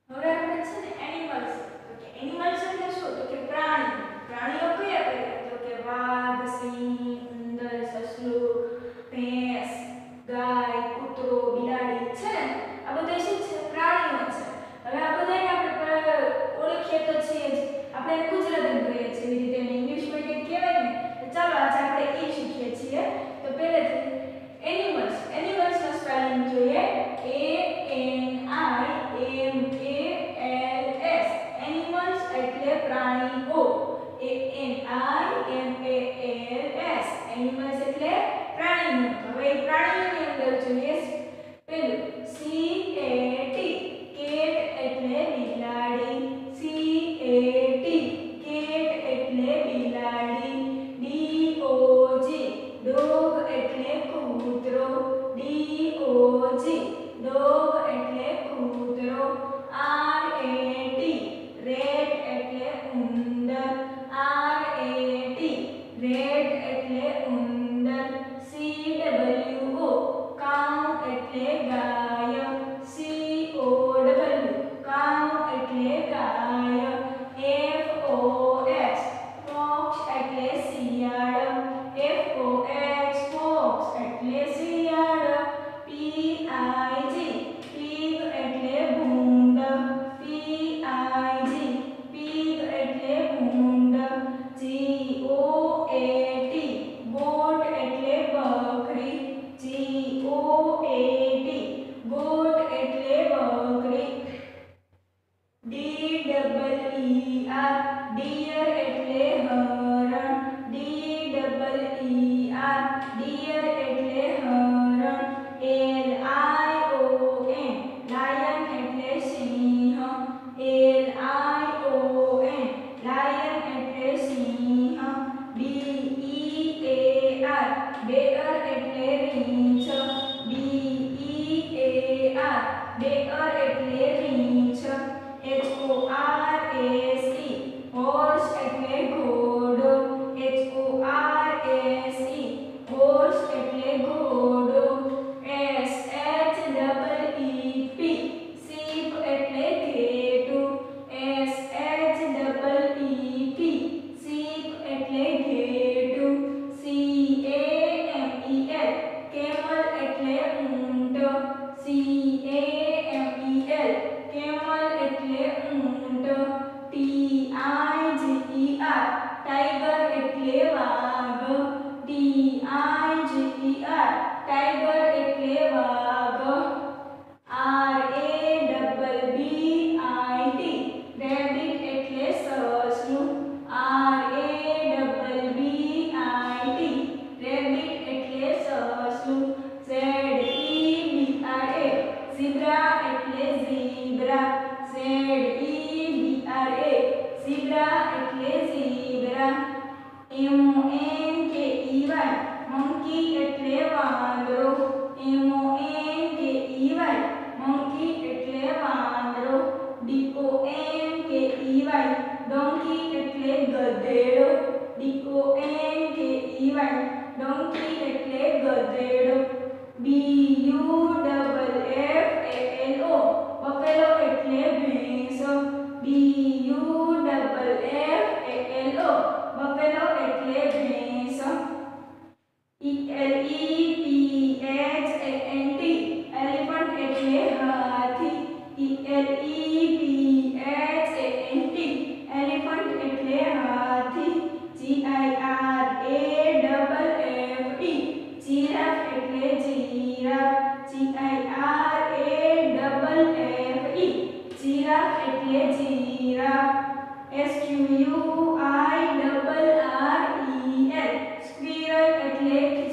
હવે આપણે છે ને એનિમલ્સ, તો કે એનિમલ્સ એટલે શું? તો કે પ્રાણી. પ્રાણીઓ કયા કયા? તો કે વાઘ, સિંહ, ઉંદર, સસલું, ભેંસ, ગાય, કૂતરો, બિલાડી છે ને, આ બધા શું છે? પ્રાણીઓ છે. હવે આ બધાને આપણે ઓળખીએ તો છીએ જ. આપણે એને ગુજરાતીમાં કહીએ છીએ, એવી રીતે એને ઇંગ્લિશમાં કંઈક કહેવાય ને. તો ચાલો આજે આપણે એ શીખીએ છીએ. તો પહેલેથી એનિમલ્સ. એનિમલ્સનો સ્પેલિંગ જોઈએ. ANIMALS. એનિમલ્સ એટલે પ્રાણીઓ. ANIMALS. એનિમલ્સ એટલે પ્રાણીઓ. હવે પ્રાણીઓની અંદર જોઈએ પેલું CAT. કેટ એટલે બિલાડી. CAT. કેટ એટલે બિલાડી. DOG. ડોગ એટલે કૂતરો. DOG. ડોગ એટલે કૂતરો. RAT. રેટ એટલે ઉંદર. RAT. રેટ એટલે ઉંદર. COW. કાઉ એટલે ગાય. COW. કાઉ એટલે ગાય. FOX. ફોક્સ એટલે શિયાળ. FOX. ફોક્સ એટલે શિયાળ. PIG. પીગ એટલે ભૂંડ. PIG. પીગ એટલે ભૂંડ. GOAT. ગોટ એટલે બકરી. GOAT. ગોટ એટલે બકરી. DEER. ડિયર એટલે હરણ. DEER. ડિયર એટલે હરણ. LION. લાયન એટલે સિંહ. LION. લાયન એટલે સિંહ. BEAR. બેઅર એટલે રીંછ. BEAR. બેઅર એટલે રીંછ. HORSE. હોર્સ એટલે ઘોડો. HORSE. હોર્સ એટલે ઘોડો. SHEEP. શીપ એટલે ઘેટું. SHEEP. શીપ એટલે ઘેટું. CAMEL. કેમલ એટલે ઊંટ. CAMEL. કેમલ એટલે ઊંટ. TIGER. ટાઈગર એટલે વાઘ. TIGER. ટાઈગર એટલે વાઘ. RABBIT. રેબિટ એટલે સસલું. RABBIT. રેબિટ એટલે સસલું. ZEBRA. ઝીબ્રા એટલે ઝીબ્રા. ZEBRA. ઝીબ્રા એટલે ઝીબ્રા. MONKEY. મંકી એટલે વાંદરો. MONKEY. મંકી એટલે વાંદરો. DONKEY. ડોંકી એટલે ગધેડો. DONKEY. ડોંકી એટલે ગધેડો. BUFFALO. બફેલો એટલે ભેંસ. BUFFALO. બફેલો એટલે ભેંસ. ELEPHANT. એલિફન્ટ એટલે હાથી. ELEPHANT. એલિફન્ટ એટલે હાથી. GIRAFFE. જીરાફ એટલે જીરાફ. GIRAFFE. જીરાફ એટલે જીરાફ. SQUIRREL. સ્ક્વિરલ એટલે